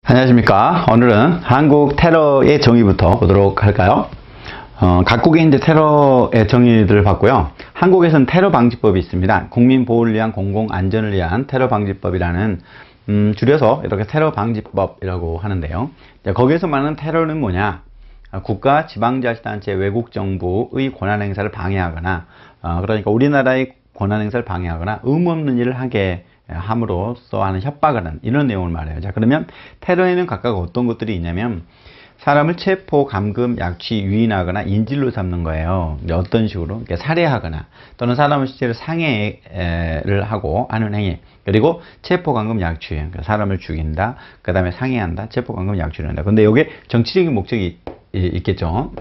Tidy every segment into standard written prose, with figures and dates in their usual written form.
안녕하십니까. 오늘은 한국 테러의 정의부터 보도록 할까요? 각국의 이제 테러의 정의들을 봤고요. 한국에서는 테러 방지법이 있습니다. 국민 보호를 위한 공공안전을 위한 테러 방지법이라는 줄여서 이렇게 테러 방지법이라고 하는데요. 거기에서 말하는 테러는 뭐냐? 국가, 지방자치단체, 외국 정부의 권한 행사를 방해하거나, 그러니까 우리나라의 권한 행사를 방해하거나 의무 없는 일을 하게 함으로써 하는 협박을 하는 이런 내용을 말해요. 자, 그러면 테러에는 각각 어떤 것들이 있냐면 사람을 체포, 감금, 약취, 유인하거나 인질로 삼는 거예요. 어떤 식으로 살해하거나 또는 사람의 시체를 상해를 하고 하는 행위. 그리고 체포, 감금, 약취, 그러니까 사람을 죽인다. 그 다음에 상해한다. 체포, 감금, 약취를 한다. 근데 이게 정치적인 목적이 있겠죠.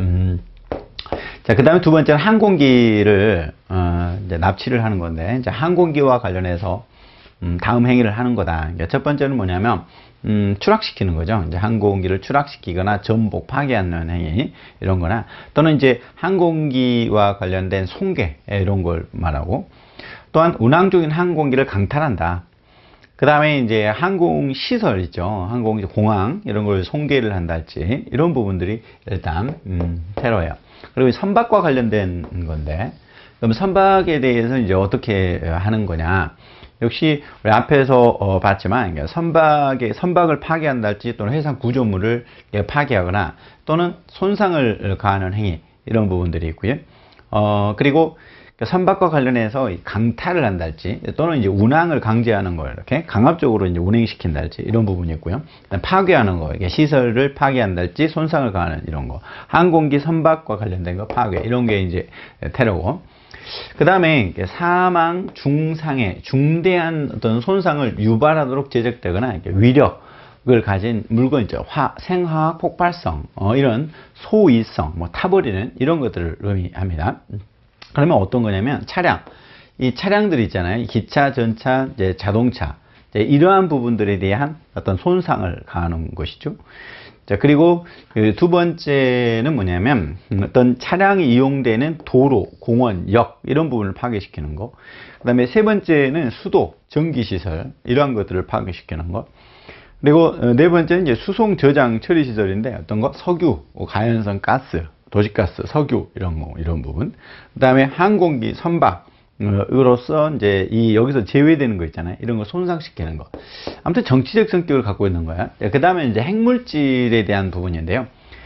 자, 그 다음에 두 번째는 항공기를 이제 납치를 하는 건데, 이제 항공기와 관련해서 다음 행위를 하는 거다. 그러니까 첫 번째는 뭐냐면 추락시키는 거죠. 이제 항공기를 추락시키거나 전복 파괴하는 행위 이런 거나, 또는 이제 항공기와 관련된 손괴 이런 걸 말하고, 또한 운항 중인 항공기를 강탈한다. 그 다음에 이제 항공시설 있죠. 공항 이런 걸 손괴를 한달지 이런 부분들이 일단 테러예요. 그리고 선박과 관련된 건데, 그럼 선박에 대해서 이제 어떻게 하는 거냐? 역시 우리 앞에서 봤지만 선박을 파괴한달지 또는 해상 구조물을 파괴하거나 또는 손상을 가하는 행위 이런 부분들이 있고요. 그리고 선박과 관련해서 강탈을 한달지 또는 이제 운항을 강제하는 걸 이렇게 강압적으로 이제 운행시킨달지 이런 부분이 있고요. 파괴하는 거, 시설을 파괴한달지 손상을 가하는 이런 거, 항공기, 선박과 관련된 거 파괴 이런 게 이제 테러고. 그 다음에 사망, 중상해, 중대한 어떤 손상을 유발하도록 제작되거나 위력을 가진 물건이죠. 생화학 폭발성, 이런 소위성, 타버리는 이런 것들을 의미합니다. 그러면 어떤 거냐면 이 차량들이 있잖아요. 기차, 전차, 이제 자동차, 이러한 부분들에 대한 어떤 손상을 가하는 것이죠. 자, 그리고 두 번째는 뭐냐면 어떤 차량이 이용되는 도로, 공원, 역 이런 부분을 파괴시키는 거. 그 다음에 세 번째는 수도, 전기시설 이러한 것들을 파괴시키는 거. 그리고 네 번째는 이제 수송, 저장, 처리 시설인데 어떤 거? 석유, 가연성 가스, 도시가스, 석유 이런 부분. 그 다음에 항공기, 선박 으로서 이제 여기서 제외되는 거 있잖아요. 이런 거 손상시키는 거. 아무튼 정치적 성격을 갖고 있는 거야. 그 다음에 이제 핵물질에 대한 부분인데요.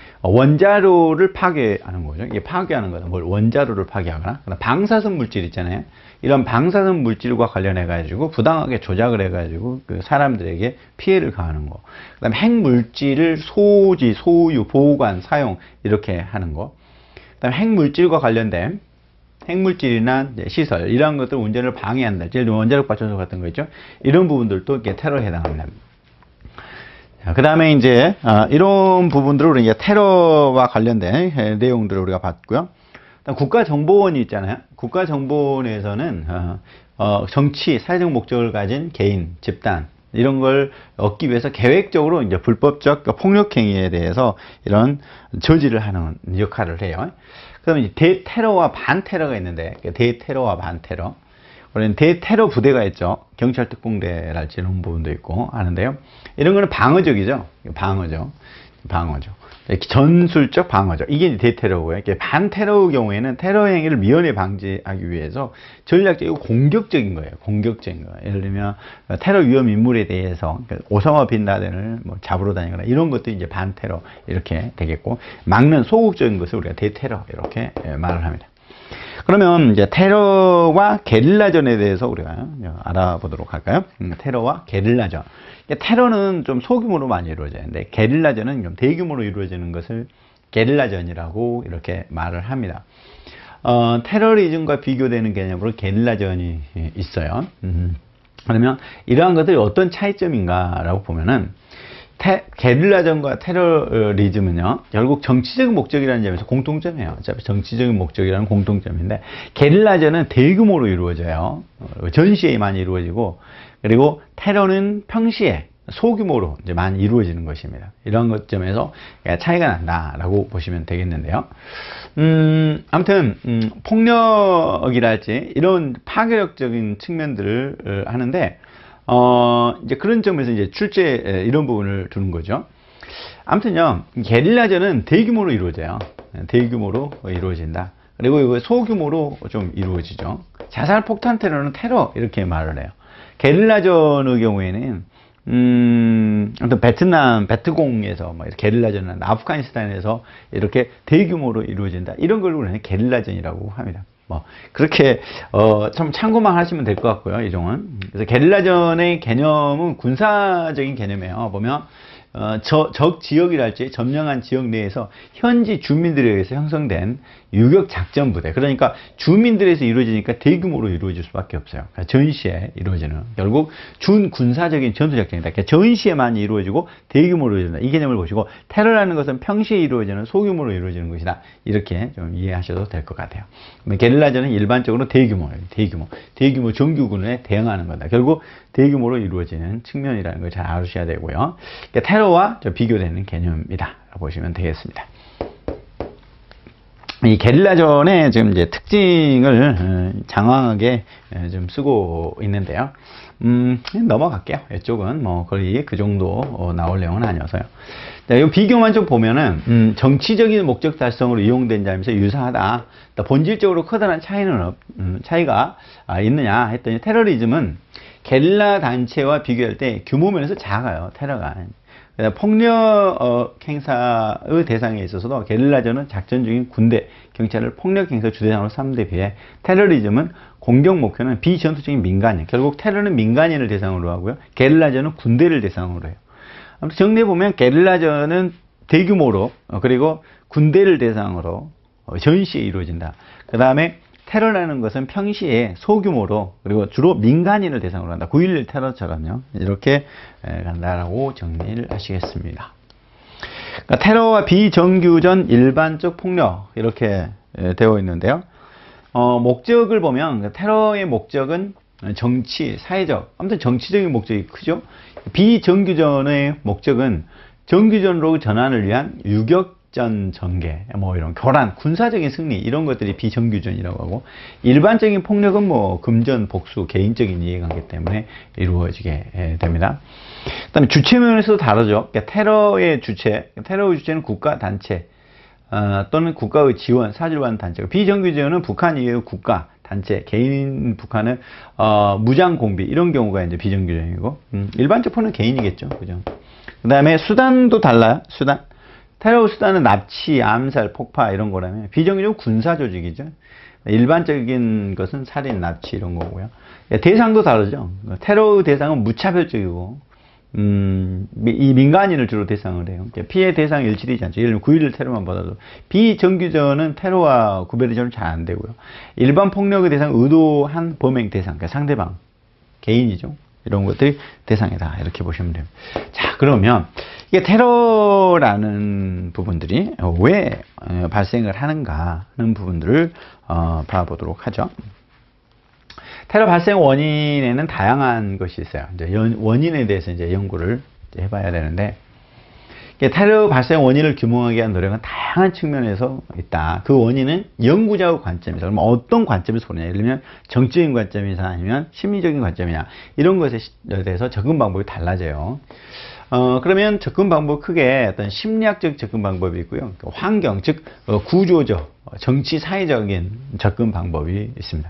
원자로를 파괴하는 거죠. 이게 파괴하는 거다. 원자로를 파괴하거나. 방사선 물질 있잖아요. 이런 방사선 물질과 관련해 가지고 부당하게 조작을 해 가지고 그 사람들에게 피해를 가하는 거. 그 다음에 핵물질을 소지, 소유, 보관, 사용 이렇게 하는 거. 그 다음에 핵물질과 관련된 핵물질이나 시설 이러한 것들 운전을 방해한다. 예를 들면 원자력 발전소 같은 거 있죠. 이런 부분들도 이렇게 테러에 해당합니다. 그 다음에 이제 이런 부분들을 우리 이제 테러와 관련된 내용들을 우리가 봤고요. 국가정보원이 있잖아요. 국가정보원에서는 정치, 사회적 목적을 가진 개인, 집단 이런 걸 얻기 위해서 계획적으로 이제 불법적 폭력행위에 대해서 이런 저지를 하는 역할을 해요. 그다음에 대테러와 반테러가 있는데, 대테러와 반테러. 우리는 대테러 부대가 있죠. 경찰 특공대랄지 이런 부분도 있고 하는데요. 이런 거는 방어적이죠. 방어죠. 전술적 방어죠. 이게 대테러고요. 반테러의 경우에는 테러 행위를 미연에 방지하기 위해서 전략적이고 공격적인 거예요. 예를 들면 테러 위험 인물에 대해서 오사마 빈 라덴을 잡으러 다니거나 이런 것도 이제 반테러 이렇게 되겠고, 막는 소극적인 것을 우리가 대테러 이렇게 말을 합니다. 그러면 이제 테러와 게릴라전에 대해서 우리가 알아보도록 할까요? 테러와 게릴라전. 테러는 좀 소규모로 많이 이루어지는데 게릴라전은 좀 대규모로 이루어지는 것을 게릴라전이라고 이렇게 말을 합니다. 테러리즘과 비교되는 개념으로 게릴라전이 있어요. 그러면 이러한 것들이 어떤 차이점인가라고 보면은 게릴라전과 테러리즘은요, 결국 정치적 목적이라는 점에서 공통점이에요. 어차피 정치적인 목적이라는 공통점인데, 게릴라전은 대규모로 이루어져요. 전시에 많이 이루어지고, 그리고 테러는 평시에 소규모로 이제 많이 이루어지는 것입니다. 이런 것 점에서 차이가 난다라고 보시면 되겠는데요. 아무튼 폭력이랄지 이런 파괴력적인 측면들을 하는데, 이제 그런 점에서 이제 출제 이런 부분을 두는 거죠. 아무튼요, 게릴라전은 대규모로 이루어져요. 대규모로 이루어진다. 그리고 이거 소규모로 좀 이루어지죠. 자살 폭탄 테러는 테러 이렇게 말을 해요. 게릴라전의 경우에는 아무튼 베트남, 베트공에서 뭐 이렇게 게릴라전은 아프가니스탄에서 이렇게 대규모로 이루어진다. 이런 걸 우리는 게릴라전이라고 합니다. 뭐 그렇게 좀 참고만 하시면 될 것 같고요. 이 종은. 그래서 게릴라전의 개념은 군사적인 개념이에요. 보면 적 지역이랄지 점령한 지역 내에서 현지 주민들에 의해서 형성된 유격 작전 부대. 그러니까 주민들에서 이루어지니까 대규모로 이루어질 수밖에 없어요. 그러니까 전시에 이루어지는 결국 준군사적인 전투 작전이다. 그러니까 전시에만 이루어지고 대규모로 이루어진다. 이 개념을 보시고 테러라는 것은 평시에 이루어지는 소규모로 이루어지는 것이다. 이렇게 좀 이해하셔도 될 것 같아요. 게릴라전은 일반적으로 대규모 정규군에 대응하는 거다. 결국 대규모로 이루어지는 측면이라는 걸 잘 아셔야 되고요. 그러니까 테러와 비교되는 개념이다 보시면 되겠습니다. 이 게릴라전의 지금 이제 특징을 장황하게 좀 쓰고 있는데요. 넘어갈게요. 이쪽은 뭐 거의 그 정도 나올 내용은 아니어서요. 자, 이 비교만 좀 보면은 정치적인 목적 달성으로 이용된 점에서 유사하다. 본질적으로 커다란 차이가 있느냐 했더니 테러리즘은 게릴라 단체와 비교할 때 규모 면에서 작아요. 테러가. 폭력 행사의 대상에 있어서도 게릴라전은 작전 중인 군대, 경찰을 폭력 행사 주대상으로 삼는 데 비해 테러리즘은 공격 목표는 비전투적인 민간인. 결국 테러는 민간인을 대상으로 하고요. 게릴라전은 군대를 대상으로 해요. 아무튼 정리해 보면 게릴라전은 대규모로 그리고 군대를 대상으로 전시에 이루어진다. 그 다음에 테러라는 것은 평시에 소규모로 그리고 주로 민간인을 대상으로 한다. 9.11 테러처럼요. 이렇게 간다라고 정리를 하시겠습니다. 그러니까 테러와 비정규전 일반적 폭력 이렇게 되어 있는데요. 목적을 보면 테러의 목적은 정치, 사회적, 아무튼 정치적인 목적이 크죠. 비정규전의 목적은 정규전으로 전환을 위한 유격전 전개, 뭐 이런 교란, 군사적인 승리 이런 것들이 비정규전이라고 하고, 일반적인 폭력은 뭐 금전, 복수, 개인적인 이해관계 때문에 이루어지게 됩니다. 그다음에 주체면에서도 다르죠. 그러니까 테러의 주체는 국가, 단체 또는 국가의 지원, 사주를 받는 단체고, 비정규전은 북한 이외의 국가, 단체, 개인 북한은 무장 공비 이런 경우가 이제 비정규전이고, 일반적 폭력은 개인이겠죠, 그죠? 그 다음에 수단도 달라요. 테러 수단은 납치, 암살, 폭파 이런 거라면, 비정규전은 군사 조직이죠. 일반적인 것은 살인, 납치 이런 거고요. 대상도 다르죠. 테러의 대상은 무차별적이고, 이 민간인을 주로 대상을 해요. 피해 대상이 일치되지 않죠. 예를 들면 9.11 테러만 받아도 비정규전은 테러와 구별이 좀 잘 안 되고요. 일반 폭력의 대상, 의도한 범행 대상, 그러니까 상대방, 개인이죠. 이런 것들이 대상이다. 이렇게 보시면 됩니다. 자, 그러면 이게 테러라는 부분들이 왜 발생을 하는가 하는 부분들을 봐보도록 하죠. 테러 발생 원인에는 다양한 것이 있어요. 이제 원인에 대해서 이제 연구를 해봐야 되는데, 테러 발생 원인을 규명하기 위한 노력은 다양한 측면에서 있다. 그 원인은 연구자의 관점에서, 그럼 어떤 관점에서 보느냐. 예를 들면 정치적인 관점이냐 아니면 심리적인 관점이냐. 이런 것에 대해서 접근 방법이 달라져요. 그러면 접근 방법 크게 어떤 심리학적 접근 방법이 있고요. 환경, 즉 구조적, 정치 사회적인 접근 방법이 있습니다.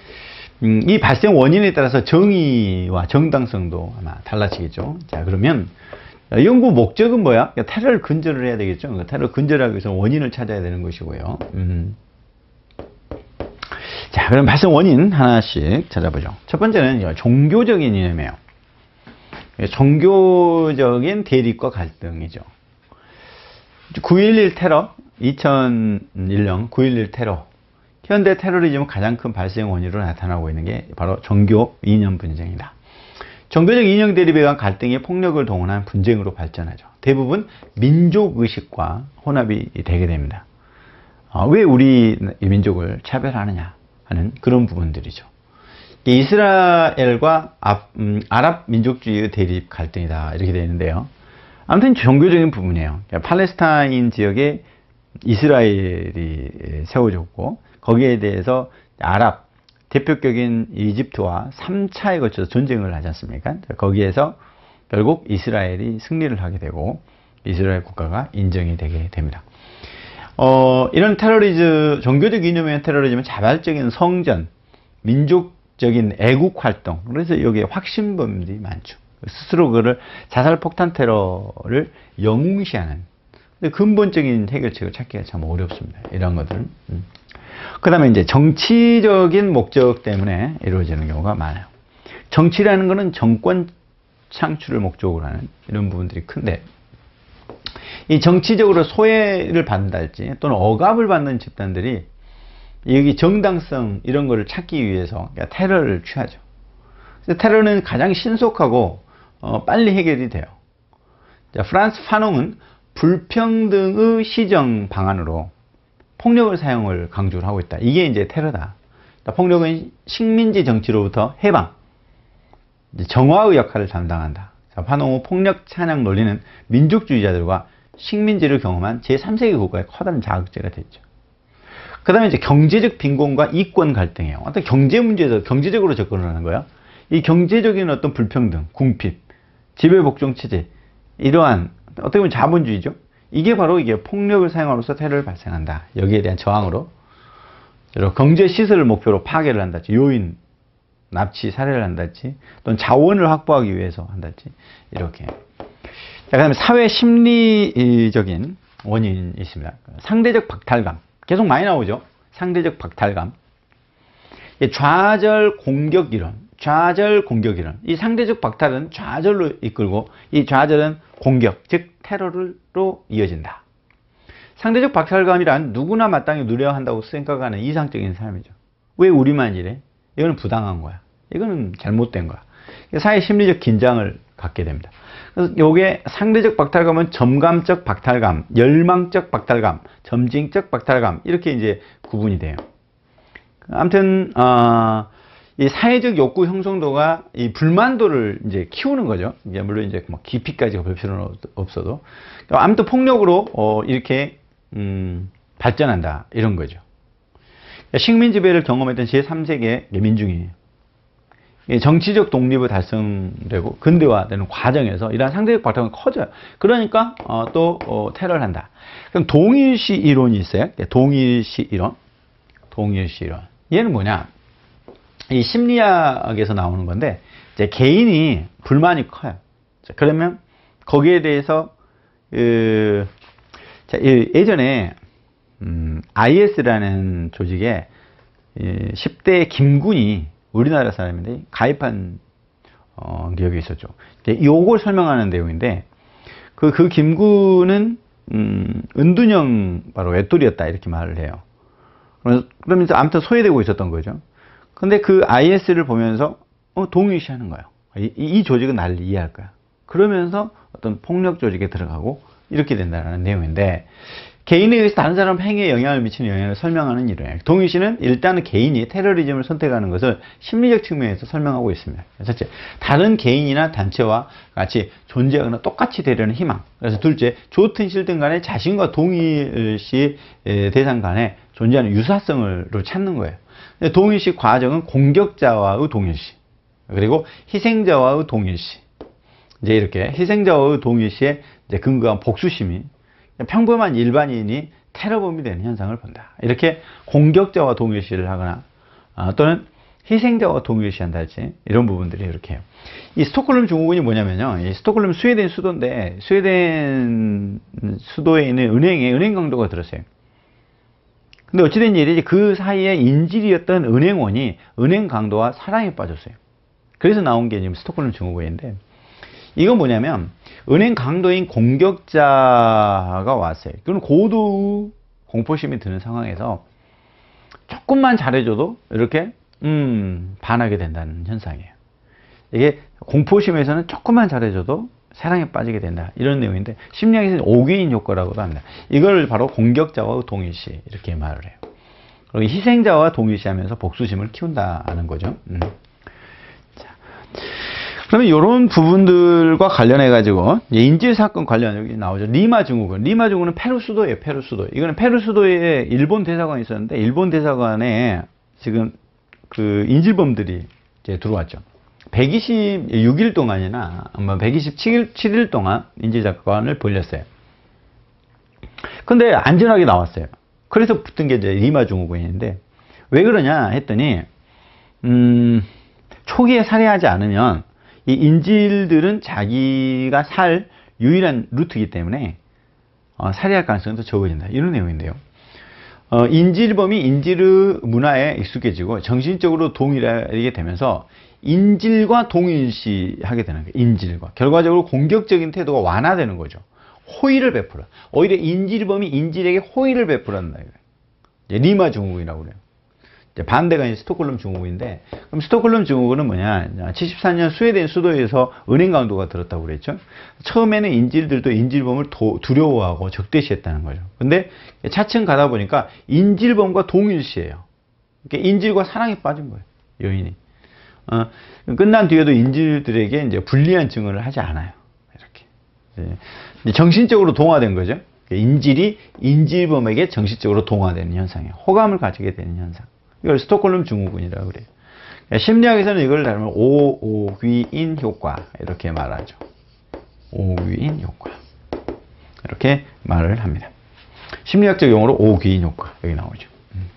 이 발생 원인에 따라서 정의와 정당성도 아마 달라지겠죠. 자, 그러면 연구 목적은 뭐야? 테러를 근절을 해야 되겠죠. 테러를 근절하기 위해서 원인을 찾아야 되는 것이고요. 자, 그럼 발생 원인 하나씩 찾아보죠. 첫 번째는 종교적인 이념이에요. 종교적인 대립과 갈등이죠. 9.11 테러, 2001년 9.11 테러, 현대 테러리즘은 가장 큰 발생 원인으로 나타나고 있는 게 바로 종교 이념 분쟁이다. 종교적 이념 대립에 의한 갈등이 폭력을 동원한 분쟁으로 발전하죠. 대부분 민족의식과 혼합이 되게 됩니다. 왜 우리 민족을 차별하느냐 하는 그런 부분들이죠. 이스라엘과 아랍 민족주의의 대립 갈등이다 이렇게 되는데요. 아무튼 종교적인 부분이에요. 팔레스타인 지역에 이스라엘이 세워졌고, 거기에 대해서 아랍, 대표격인 이집트와 3차에 걸쳐서 전쟁을 하지 않습니까? 거기에서 결국 이스라엘이 승리를 하게 되고 이스라엘 국가가 인정이 되게 됩니다. 이런 테러리즘, 종교적 이념의 테러리즘은 자발적인 성전, 민족적인 애국 활동, 그래서 여기에 확신범들이 많죠. 스스로 그를 자살 폭탄 테러를 영웅시하는 근본적인 해결책을 찾기가 참 어렵습니다. 이런 것들. 그 다음에 이제 정치적인 목적 때문에 이루어지는 경우가 많아요. 정치라는 것은 정권 창출을 목적으로 하는 이런 부분들이 큰데, 이 정치적으로 소외를 받는달지 또는 억압을 받는 집단들이 여기 정당성 이런 거를 찾기 위해서 테러를 취하죠. 그래서 테러는 가장 신속하고 빨리 해결이 돼요. 자, 프란스 파농은 불평등의 시정 방안으로 폭력을 사용을 강조를 하고 있다. 이게 이제 테러다. 폭력은 식민지 정치로부터 해방, 정화의 역할을 담당한다. 자, 파농의 폭력 찬양 논리는 민족주의자들과 식민지를 경험한 제3세계 국가의 커다란 자극제가 됐죠. 그 다음에 이제 경제적 빈곤과 이권 갈등이에요. 어떤 경제 문제에서 경제적으로 접근을 하는 거예요. 이 경제적인 어떤 불평등, 궁핍, 지배복종 체제, 이러한 어떻게 보면 자본주의죠. 이게 바로 이게 폭력을 사용함으로써 테러를 발생한다. 여기에 대한 저항으로 경제 시설을 목표로 파괴를 한다든지, 요인, 납치, 살해를 한다든지, 또는 자원을 확보하기 위해서 한다든지, 이렇게. 자, 그 다음에 사회 심리적인 원인이 있습니다. 상대적 박탈감. 계속 많이 나오죠. 상대적 박탈감. 좌절 공격 이론. 좌절 공격 이론. 이 상대적 박탈은 좌절로 이끌고, 이 좌절은 공격, 즉 테러로 이어진다. 상대적 박탈감이란 누구나 마땅히 누려야 한다고 생각하는 이상적인 삶이죠. 왜 우리만 이래? 이거는 부당한 거야. 이거는 잘못된 거야. 사회 심리적 긴장을 갖게 됩니다. 그래서 이게 상대적 박탈감은 점감적 박탈감, 열망적 박탈감, 점징적 박탈감, 이렇게 이제 구분이 돼요. 아무튼 이 사회적 욕구 형성도가 이 불만도를 이제 키우는 거죠. 이제 물론 이제 뭐 깊이까지 볼 필요는 없어도, 아무튼 폭력으로 이렇게 발전한다, 이런 거죠. 식민 지배를 경험했던 제3세계 민중이 정치적 독립을 달성되고 근대화되는 과정에서 이러한 상대적 박탈감이 커져요. 그러니까 또 테러를 한다. 그럼 동일시 이론이 있어요. 동일시 이론. 동일시 이론. 얘는 뭐냐? 이 심리학에서 나오는 건데, 이제 개인이 불만이 커요. 자, 그러면 거기에 대해서 자, 예전에 IS라는 조직에 10대 김군이 우리나라 사람인데 가입한 기억이 있었죠. 요걸 설명하는 내용인데, 그 김군은 은둔형 바로 외톨이였다, 이렇게 말을 해요. 그러면서 아무튼 소외되고 있었던 거죠. 근데 그 IS를 보면서 동의시하는 거예요. 이 조직은 나를 이해할 거야. 그러면서 어떤 폭력 조직에 들어가고 이렇게 된다는 내용인데, 개인에 의해서 다른 사람 행위에 영향을 미치는 영향을 설명하는 이론이에요. 동일시는 일단은 개인이 테러리즘을 선택하는 것을 심리적 측면에서 설명하고 있습니다. 첫째, 다른 개인이나 단체와 같이 존재하거나 똑같이 되려는 희망. 그래서 둘째, 좋든 싫든 간에 자신과 동일시 대상 간에 존재하는 유사성을 찾는 거예요. 동일시 과정은 공격자와의 동일시, 그리고 희생자와의 동일시. 이제 이렇게 희생자와의 동일시에 이제 근거한 복수심이 평범한 일반인이 테러범이 되는 현상을 본다. 이렇게 공격자와 동일시를 하거나 또는 희생자와 동일시한다든지 이런 부분들이 이렇게 해요. 이 스톡홀름 증후군이 뭐냐면요. 이 스톡홀름 스웨덴 수도인데, 스웨덴 수도에 있는 은행에 은행 강도가 들었어요. 근데 어찌된 일이지 그 사이에 인질이었던 은행원이 은행 강도와 사랑에 빠졌어요. 그래서 나온 게 지금 스톡홀름 증후군인데, 이건 뭐냐면 은행 강도인 공격자가 왔어요. 그럼 고도 공포심이 드는 상황에서 조금만 잘해줘도 이렇게 반하게 된다는 현상이에요. 이게 공포심에서는 조금만 잘해줘도 사랑에 빠지게 된다, 이런 내용인데, 심리학에서는 오개인 효과라고도 합니다. 이걸 바로 공격자와 동일시 이렇게 말을 해요. 그리고 희생자와 동일시하면서 복수심을 키운다는 거죠. 자, 그러면 이런 부분들과 관련해 가지고 인질 사건 관련 여기 나오죠. 리마 증후군. 리마 증후군은 페루 수도예요. 페루 수도. 이거는 페루 수도에 일본 대사관이 있었는데, 일본 대사관에 지금 그 인질범들이 이제 들어왔죠. 126일 동안이나 아마 127일 동안 인질작전을 벌였어요. 근데 안전하게 나왔어요. 그래서 붙은 게 이제 리마 증후군인데, 왜 그러냐 했더니 초기에 살해하지 않으면 이 인질들은 자기가 살 유일한 루트이기 때문에 살해할 가능성이 더 적어진다, 이런 내용인데요. 인질범이 인질의 문화에 익숙해지고 정신적으로 동일하게 되면서 인질과 동일시하게 되는 거예요. 인질과. 결과적으로 공격적인 태도가 완화되는 거죠. 호의를 베풀어. 오히려 인질범이 인질에게 호의를 베풀었다. 리마 증후군이라고 그래요. 이제 반대가 이제 스톡홀름 증후군인데, 그럼 스톡홀름 증후군은 뭐냐? 74년 스웨덴 수도에서 은행 강도가 들었다고 그랬죠. 처음에는 인질들도 인질범을 두려워하고 적대시했다는 거죠. 근데 차츰 가다 보니까 인질범과 동일시해요. 그러니까 인질과 사랑에 빠진 거예요, 여인이. 끝난 뒤에도 인질들에게 이제 불리한 증언을 하지 않아요. 이렇게. 정신적으로 동화된 거죠. 인질이 인질범에게 정신적으로 동화되는 현상이에요. 호감을 가지게 되는 현상. 이걸 스톡홀름 증후군이라고 그래요. 심리학에서는 이걸 닮은 오귀인 효과, 이렇게 말하죠. 오귀인 효과, 이렇게 말을 합니다. 심리학적 용어로 오귀인 효과, 여기 나오죠.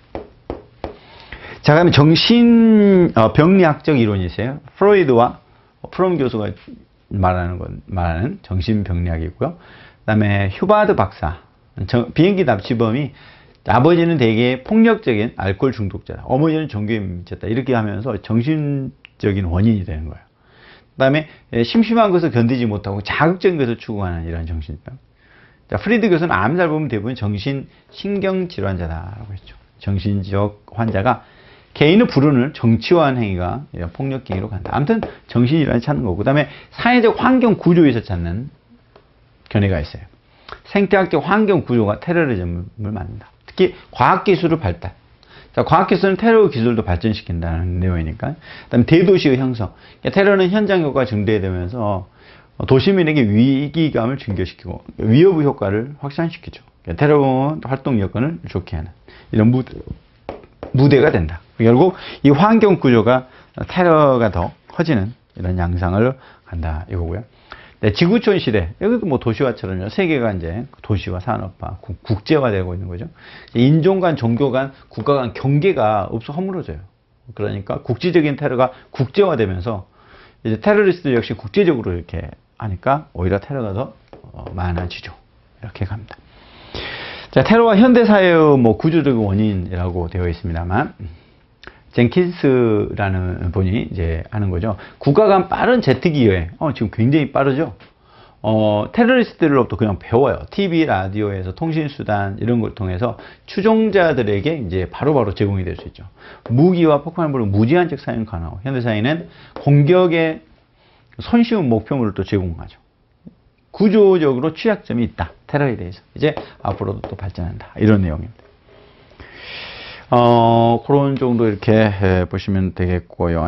자, 그러면 정신병리학적 이론이 있어요. 프로이드와 프롬 교수가 말하는 정신병리학이고요. 그 다음에 휴바드 박사, 비행기 납치범이 아버지는 되게 폭력적인 알코올 중독자다, 어머니는 종교에 미쳤다, 이렇게 하면서 정신적인 원인이 되는 거예요. 그 다음에 심심한 것을 견디지 못하고 자극적인 것을 추구하는 이런 정신병. 자, 프리드 교수는 암살 보면 대부분 정신신경질환자다라고 했죠. 정신적 환자가 개인의 불운을 정치화한 행위가 폭력행위로 간다. 아무튼 정신질환을 찾는 거고, 그 다음에 사회적 환경 구조에서 찾는 견해가 있어요. 생태학적 환경 구조가 테러리즘을 만든다. 특히 과학기술의 발달. 자, 과학기술은 테러 기술도 발전시킨다는 내용이니까. 그 다음에 대도시의 형성. 테러는 현장 효과가 증대되면서 도시민에게 위기감을 증가시키고 위협의 효과를 확산시키죠. 테러 활동 여건을 좋게 하는 이런 무대가 된다. 결국 이 환경 구조가 테러가 더 커지는 이런 양상을 간다, 이거고요. 네, 지구촌 시대, 여기도 뭐 도시화처럼요, 세계가 이제 도시화, 산업화, 국제화되고 있는 거죠. 인종 간, 종교 간, 국가 간 경계가 허물어져요. 그러니까 국지적인 테러가 국제화되면서 이제 테러리스트 역시 국제적으로 이렇게 하니까 오히려 테러가 더 많아지죠. 이렇게 갑니다. 자, 테러와 현대사회의 뭐 구조적인 원인이라고 되어 있습니다만, 젠킨스라는 분이 이제 하는 거죠. 국가 간 빠른 제트기 여행. 지금 굉장히 빠르죠. 테러리스트들로부터 그냥 배워요. TV, 라디오에서 통신수단 이런 걸 통해서 추종자들에게 이제 바로바로 제공이 될 수 있죠. 무기와 폭발물을 무제한적 사용 가능하고, 현대사회는 공격의 손쉬운 목표물을 또 제공하죠. 구조적으로 취약점이 있다, 테러에 대해서. 이제 앞으로도 또 발전한다, 이런 내용입니다. 그런 정도 이렇게 보시면 되겠고요.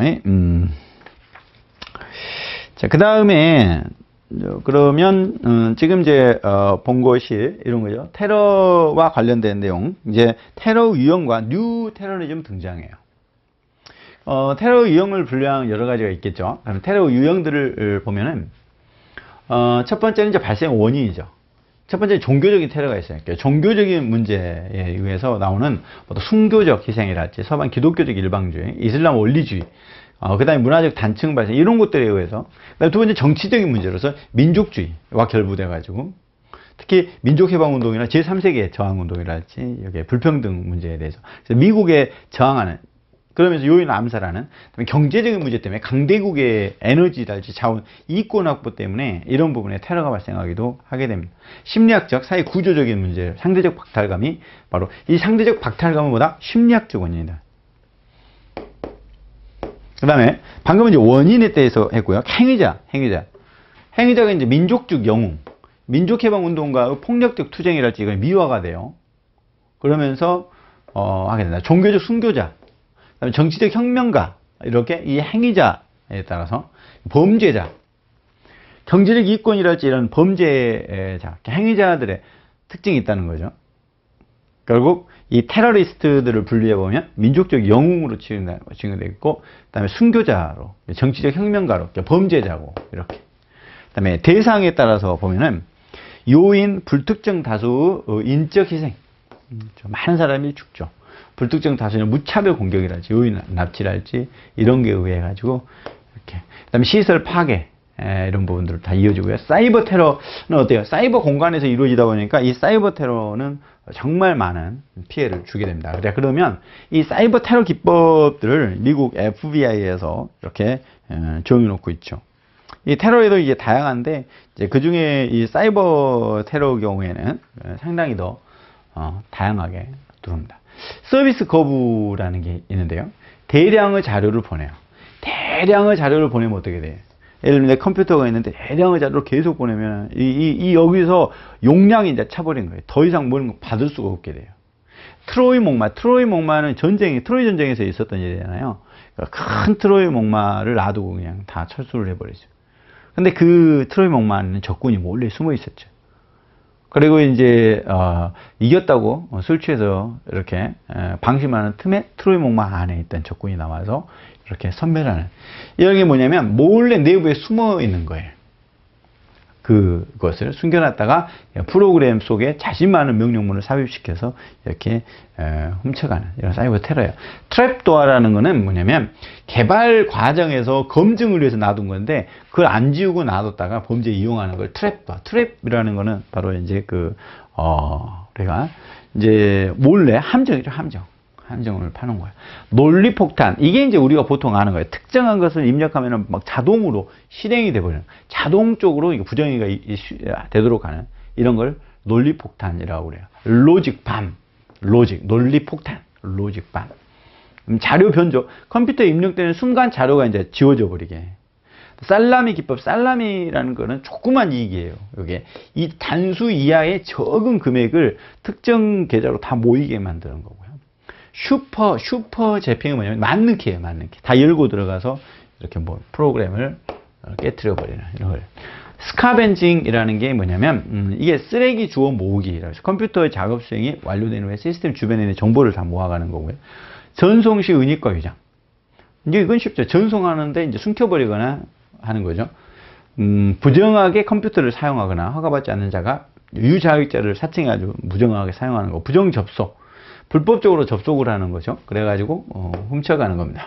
자, 그 다음에, 그러면, 지금 이제, 본 것이 이런 거죠. 테러와 관련된 내용. 이제, 테러 유형과 뉴 테러리즘 등장해요. 테러 유형을 분류한 여러 가지가 있겠죠. 그럼 테러 유형들을 보면은, 첫 번째는 이제 발생 원인이죠. 첫 번째 종교적인 테러가 있어요. 그러니까 종교적인 문제에 의해서 나오는 순교적 희생이랄지, 서방 기독교적 일방주의, 이슬람 원리주의, 그 다음에 문화적 단층 발생, 이런 것들에 의해서. 두 번째 정치적인 문제로서 민족주의와 결부돼가지고, 특히 민족해방운동이나 제3세계 저항운동이랄지, 여기 불평등 문제에 대해서. 그래서 미국에 저항하는, 그러면서 요인 암살하는, 경제적인 문제 때문에 강대국의 에너지랄지 자원, 이권 확보 때문에 이런 부분에 테러가 발생하기도 하게 됩니다. 심리학적, 사회 구조적인 문제, 상대적 박탈감이 바로 이 상대적 박탈감은 뭐다? 심리학적 원인이다. 그 다음에 방금은 이제 원인에 대해서 했고요. 행위자가 이제 민족적 영웅, 민족해방운동가의 폭력적 투쟁이랄지 이건 미화가 돼요. 그러면서 하게 된다. 종교적 순교자, 정치적 혁명가, 이렇게 이 행위자에 따라서 범죄자, 경제적 이권이랄지 이런 범죄자, 행위자들의 특징이 있다는 거죠. 결국 이 테러리스트들을 분류해 보면 민족적 영웅으로 지정되어 있고, 그다음에 순교자로, 정치적 혁명가로, 범죄자고 이렇게. 그다음에 대상에 따라서 보면은 요인, 불특정 다수 인적 희생, 많은 사람이 죽죠. 불특정 다수는 무차별 공격이랄지, 요인 납치랄지 이런 게 의해 가지고 이렇게. 그다음에 시설 파괴. 이런 부분들 다 이어지고요. 사이버 테러는 어때요? 사이버 공간에서 이루어지다 보니까 이 사이버 테러는 정말 많은 피해를 주게 됩니다. 그러면 이 사이버 테러 기법들을 미국 FBI에서 이렇게 정해놓고 있죠. 이 테러에도 이제 다양한데, 이제 그 중에 이 사이버 테러 경우에는 상당히 더 다양하게 들어옵니다. 서비스 거부라는 게 있는데요. 대량의 자료를 보내요. 대량의 자료를 보내면 어떻게 돼요? 예를 들면 내 컴퓨터가 있는데 대량의 자료를 계속 보내면 여기서 용량이 이제 차버린 거예요. 더 이상 뭘 받을 수가 없게 돼요. 트로이 목마는 트로이 전쟁에서 있었던 일이잖아요. 그러니까 큰 트로이 목마를 놔두고 그냥 다 철수를 해버리죠. 근데 그 트로이 목마는 적군이 몰래 숨어 있었죠. 그리고 이제 이겼다고 술 취해서 이렇게 방심하는 틈에 트로이 목마 안에 있던 적군이 나와서 이렇게 선멸하는, 이런 게 뭐냐면 몰래 내부에 숨어 있는 거예요. 그것을 숨겨놨다가 프로그램 속에 자신만의 명령문을 삽입시켜서 이렇게 훔쳐가는 이런 사이버 테러예요. 트랩도어라는 거는 뭐냐면 개발 과정에서 검증을 위해서 놔둔 건데 그걸 안 지우고 놔뒀다가 범죄에 이용하는 걸 트랩도어. 트랩이라는 거는 바로 이제 우리가 이제 몰래 함정이죠, 함정을 파는 거야. 논리폭탄. 이게 이제 우리가 보통 아는 거예요. 특정한 것을 입력하면 막 자동으로 실행이 돼버리는, 자동적으로 부정의가 되도록 하는 이런 걸 논리폭탄이라고 그래요. 로직밤. 논리폭탄. 로직밤. 자료 변조. 컴퓨터에 입력되는 순간 자료가 이제 지워져 버리게. 살라미 기법. 살라미라는 거는 조그만 이익이에요. 이게 이 단수 이하의 적은 금액을 특정 계좌로 다 모이게 만드는 거고요. 슈퍼 재핑은 뭐냐면 만능키예요, 만능키. 다 열고 들어가서 이렇게 프로그램을 깨트려 버리는 이런 걸. 스카벤징이라는 게 뭐냐면 이게 쓰레기 주워 모으기라고 해서 컴퓨터의 작업 수행이 완료된 후에 시스템 주변에 있는 정보를 다 모아가는 거고요. 전송 시 은닉과 위장. 이제 이건 쉽죠. 전송하는데 이제 숨겨버리거나 하는 거죠. 부정하게 컴퓨터를 사용하거나 허가받지 않는 자가 유자익자를 사칭해가지고 부정하게 사용하는 거. 부정 접속. 불법적으로 접속을 하는 거죠. 그래가지고 훔쳐가는 겁니다.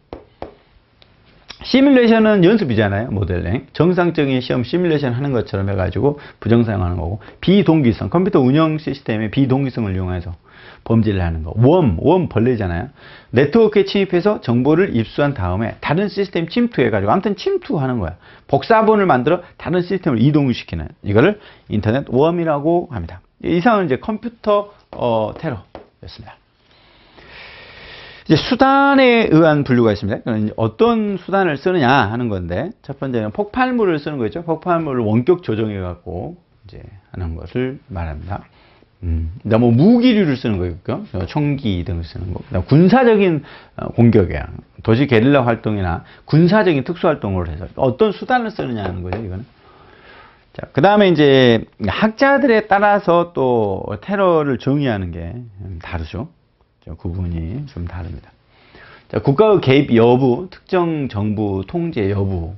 시뮬레이션은 연습이잖아요. 모델링. 정상적인 시험 시뮬레이션 하는 것처럼 해가지고 부정 사용하는 거고, 비동기성. 컴퓨터 운영 시스템의 비동기성을 이용해서 범죄를 하는 거. 웜 벌레잖아요. 네트워크에 침입해서 정보를 입수한 다음에 다른 시스템 침투해가지고, 아무튼 침투하는 거야. 복사본을 만들어 다른 시스템을 이동시키는, 이거를 인터넷 웜이라고 합니다. 이상은 이제 컴퓨터 테러였습니다. 이제 수단에 의한 분류가 있습니다. 어떤 수단을 쓰느냐 하는 건데, 첫 번째는 폭발물을 쓰는 거죠. 폭발물을 원격 조정해 갖고 이제 하는 것을 말합니다. 뭐 무기류를 쓰는 거고요. 총기 등을 쓰는 거. 군사적인 공격이야. 도시 게릴라 활동이나 군사적인 특수 활동을 해서 어떤 수단을 쓰느냐 하는 거죠. 이거는. 자, 그 다음에 이제 학자들에 따라서 또 테러를 정의하는 게 다르죠. 구분이 좀 다릅니다. 자, 국가의 개입 여부, 특정 정부 통제 여부.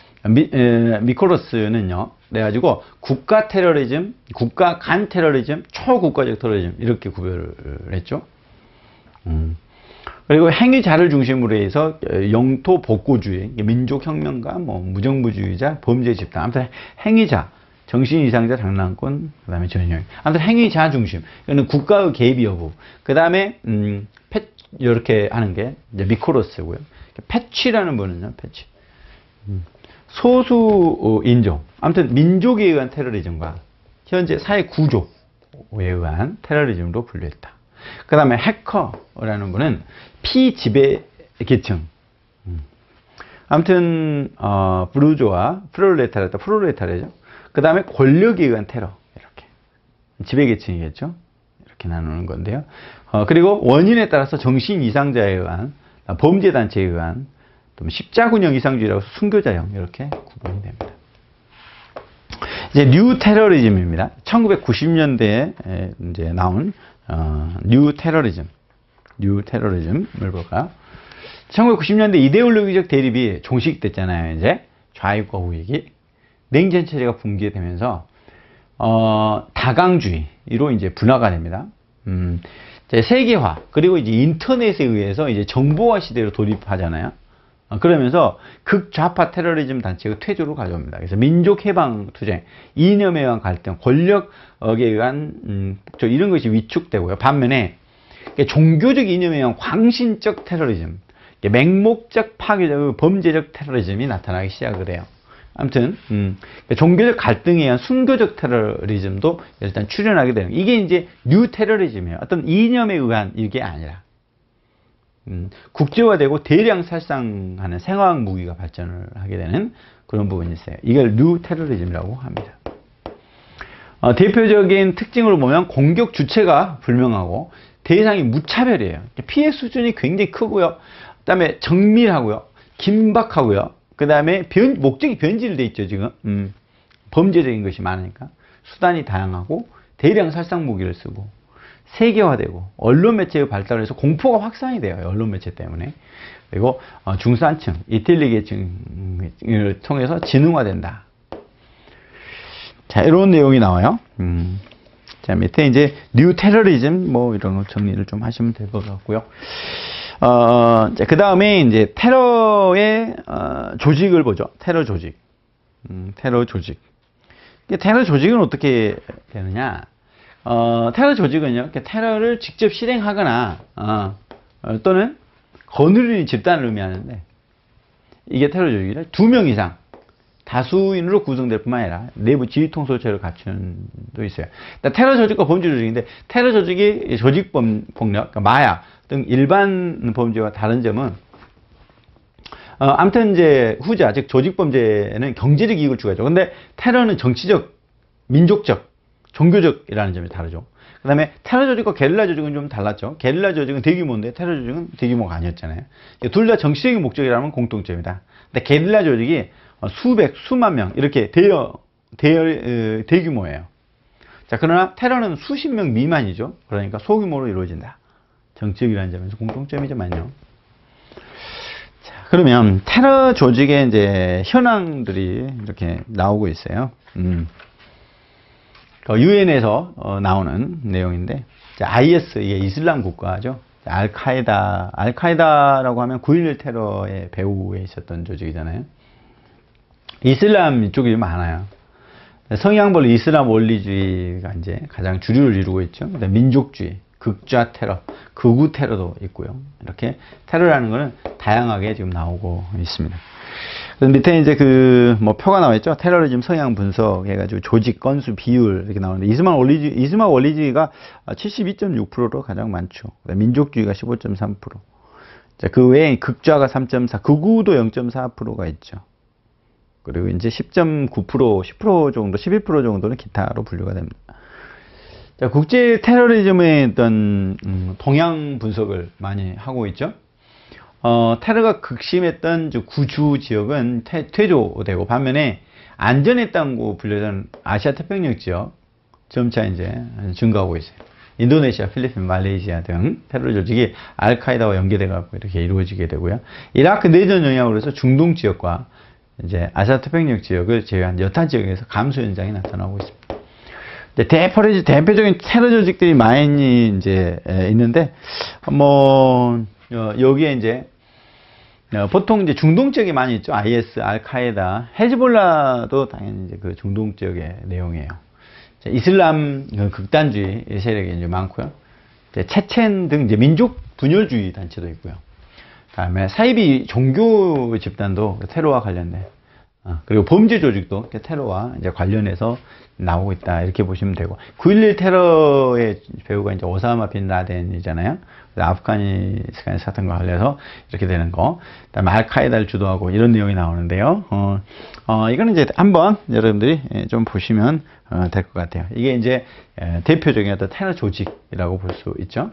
미코로스는요, 그래가지고 국가 테러리즘, 국가 간 테러리즘, 초국가적 테러리즘 이렇게 구별을 했죠. 그리고 행위자를 중심으로 해서 영토 복구주의, 민족혁명가, 무정부주의자, 범죄 집단, 아무튼 행위자, 정신 이상자, 장난꾼, 그 다음에 전형. 아무튼 행위자 중심. 이거는 국가의 개입 여부. 그 다음에 이렇게 하는 게 이제 미코로스고요. 패치라는 분은요, 패치. 소수 인종, 아무튼 민족에 의한 테러리즘과 현재 사회 구조에 의한 테러리즘으로 분류했다. 그 다음에 해커라는 분은 피지배 계층. 아무튼 부르주아, 프롤레타리아죠. 그 다음에 권력에 의한 테러, 이렇게 지배계층이겠죠. 이렇게 나누는 건데요. 그리고 원인에 따라서 정신 이상자에 의한, 범죄단체에 의한, 또 십자군형 이상주의라고 해서 순교자형, 이렇게 구분이 됩니다. 이제 뉴 테러리즘입니다. 1990년대에 이제 나온 뉴 테러리즘을 볼까요? 1990년대 이데올로기적 대립이 종식됐잖아요. 이제 좌익과 우익이 냉전 체제가 붕괴되면서 다강주의로 이제 분화가 됩니다. 세계화 그리고 이제 인터넷에 의해서 이제 정보화 시대로 돌입하잖아요. 그러면서 극좌파 테러리즘 단체가 퇴조를 가져옵니다. 그래서 민족해방 투쟁, 이념에 의한 갈등, 권력에 의한 이런 것이 위축되고요. 반면에 종교적 이념에 의한 광신적 테러리즘, 맹목적 파괴적 범죄적 테러리즘이 나타나기 시작을 해요. 아무튼 종교적 갈등에 의한 순교적 테러리즘도 일단 출현하게 되는, 이게 이제 뉴 테러리즘이에요. 어떤 이념에 의한 이게 아니라 국제화되고 대량 살상하는 생화학 무기가 발전을 하게 되는 그런 부분이 있어요. 이걸 뉴 테러리즘이라고 합니다. 대표적인 특징으로 보면 공격 주체가 불명하고 대상이 무차별이에요. 피해 수준이 굉장히 크고요. 그 다음에 정밀하고요. 긴박하고요. 그 다음에 목적이 변질되어 있죠, 지금. 범죄적인 것이 많으니까. 수단이 다양하고 대량 살상 무기를 쓰고 세계화되고 언론 매체의 발달을 해서 공포가 확산이 돼요. 언론 매체 때문에. 그리고 중산층, 인텔리계층을 통해서 지능화된다. 자, 이런 내용이 나와요. 자, 밑에 이제 뉴 테러리즘 뭐 이런 거 정리를 좀 하시면 될 것 같고요. 자, 그 다음에 이제 테러의 조직을 보죠. 테러 조직. 테러 조직. 테러 조직은 어떻게 되느냐? 테러 조직은요, 테러를 직접 실행하거나, 또는 거느리는 집단을 의미하는데, 이게 테러 조직이라 2명 이상, 다수인으로 구성될 뿐만 아니라, 내부 지휘 통솔체를 갖춘 도 있어요. 테러 조직과 범죄 조직인데, 테러 조직이 조직 폭력, 그러니까 마약 등 일반 범죄와 다른 점은, 아무튼 이제 후자, 즉 조직 범죄는 경제적 이익을 추구하죠. 근데 테러는 정치적, 민족적, 종교적이라는 점이 다르죠. 그 다음에 테러 조직과 게릴라 조직은 좀 달랐죠. 게릴라 조직은 대규모인데 테러 조직은 대규모가 아니었잖아요. 둘 다 정치적인 목적이라면 공통점이다. 근데 게릴라 조직이 수백, 수만 명 이렇게 대규모예요. 자, 그러나 테러는 수십 명 미만이죠. 그러니까 소규모로 이루어진다. 정치적이라는 점에서 공통점이지만요. 자, 그러면 테러 조직의 이제 현황들이 이렇게 나오고 있어요. 유엔에서 나오는 내용인데, IS, 이게 이슬람 국가죠. 알카에다라고 하면 9.11 테러의 배후에 있었던 조직이잖아요. 이슬람 쪽이 많아요. 성향별로 이슬람 원리주의가 이제 가장 주류를 이루고 있죠. 그다음에 민족주의, 극좌 테러, 극우 테러도 있고요. 이렇게 테러라는 것은 다양하게 지금 나오고 있습니다. 밑에 이제 표가 나와 있죠. 테러리즘 성향 분석 해가지고 조직 건수 비율 이렇게 나오는데, 이슬람 원리주의가 72.6%로 가장 많죠. 민족주의가 15.3%. 자, 그 외에 극좌가 3.4, 극우도 0.4%가 있죠. 그리고 이제 10.9%, 10% 정도, 11% 정도는 기타로 분류가 됩니다. 자, 국제 테러리즘의 어떤 동향 분석을 많이 하고 있죠. 테러가 극심했던 구주 지역은 퇴조되고, 반면에 안전했다고 불리던 아시아 태평양 지역 점차 이제 증가하고 있어요. 인도네시아, 필리핀, 말레이시아 등 테러 조직이 알카에다와 연계돼 갖고 이렇게 이루어지게 되고요. 이라크 내전 영향으로 해서 중동 지역과 이제 아시아 태평양 지역을 제외한 여타 지역에서 감소 현상이 나타나고 있습니다. 대표적인 테러 조직들이 많이 이제 있는데, 여기에 이제 보통 이제 중동 지역에 많이 있죠. IS, 알카에다, 헤즈볼라도 당연히 이제 그 중동 지역의 내용이에요. 이슬람 극단주의 세력이 이제 많고요. 체첸 등 이제 민족 분열주의 단체도 있고요. 다음에 사이비 종교 집단도 테러와 관련된, 그리고 범죄 조직도 테러와 이제 관련해서 나오고 있다, 이렇게 보시면 되고, 9.11 테러의 배우가 이제 오사마 빈 라덴이잖아요. 아프가니스탄 사건과 관련해서 이렇게 되는 거. 그다음에 알카에다를 주도하고 이런 내용이 나오는데요. 이거는 이제 한번 여러분들이 좀 보시면 될 것 같아요. 이게 이제 대표적인 어떤 테러 조직이라고 볼 수 있죠.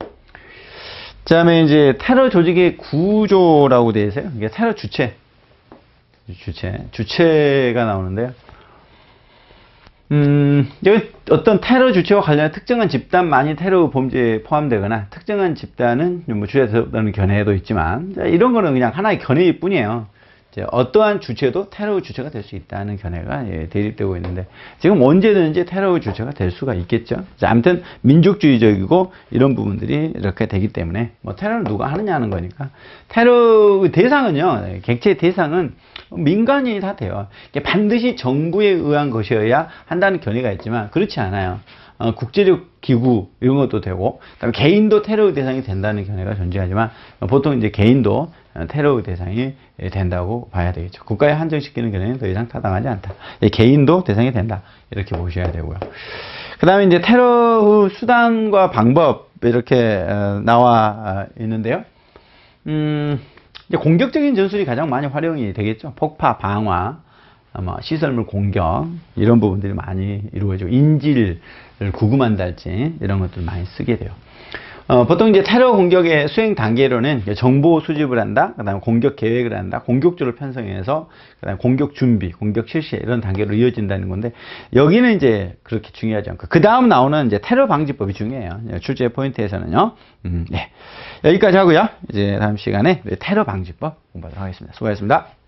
그다음에 이제 테러 조직의 구조라고 되어 있어요. 이게 테러 주체가 나오는데요. 여기 어떤 테러 주체와 관련한 특정한 집단만이 테러 범죄에 포함되거나 특정한 집단은 뭐 주체라는 견해도 있지만 이런 거는 그냥 하나의 견해일 뿐이에요. 어떠한 주체도 테러 주체가 될 수 있다는 견해가 대립되고 있는데 지금 언제든지 테러 주체가 될 수가 있겠죠. 아무튼 민족주의적이고 이런 부분들이 이렇게 되기 때문에 뭐 테러를 누가 하느냐 하는 거니까 테러 대상은요, 객체 대상은 민간인이 다 돼요. 반드시 정부에 의한 것이어야 한다는 견해가 있지만 그렇지 않아요. 국제적 기구 이런 것도 되고 그다음에 개인도 테러 대상이 된다는 견해가 존재하지만 보통 이제 개인도 테러 대상이 된다고 봐야 되겠죠. 국가에 한정시키는 견해는 더 이상 타당하지 않다. 개인도 대상이 된다. 이렇게 보셔야 되고요. 그 다음에 이제 테러 수단과 방법 이렇게 나와 있는데요. 이제 공격적인 전술이 가장 많이 활용이 되겠죠. 폭파, 방화, 시설물 공격 이런 부분들이 많이 이루어지고 인질을 구금한달지 이런 것들 많이 쓰게 돼요. 보통 이제 테러 공격의 수행 단계로는 정보 수집을 한다, 그 다음에 공격 계획을 한다, 공격조를 편성해서 그 다음에 공격 준비, 공격 실시 이런 단계로 이어진다는 건데 여기는 이제 그렇게 중요하지 않고 그 다음 나오는 이제 테러 방지법이 중요해요. 출제 포인트에서는요. 네. 여기까지 하고요. 이제 다음 시간에 테러 방지법 공부하도록 하겠습니다. 수고하셨습니다.